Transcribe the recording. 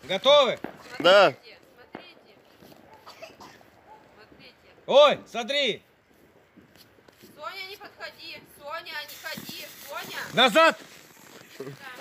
Готовы? Да. Смотрите. Смотрите. Ой, смотри. Соня, не подходи. Соня, не ходи. Соня. Назад. Иди сюда.